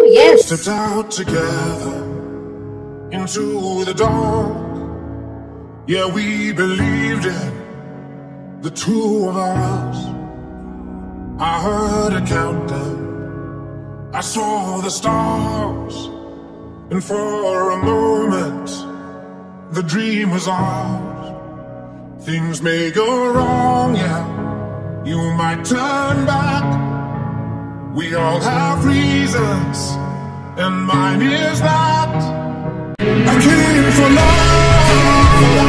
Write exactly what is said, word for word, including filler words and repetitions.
yes. Stepped out together into the dark. Yeah, we believed it, the two of us. I heard a countdown, I saw the stars, and for a moment the dream was ours. Things may go wrong, yeah, you might turn back. We all have reasons, and mine is that I came for love.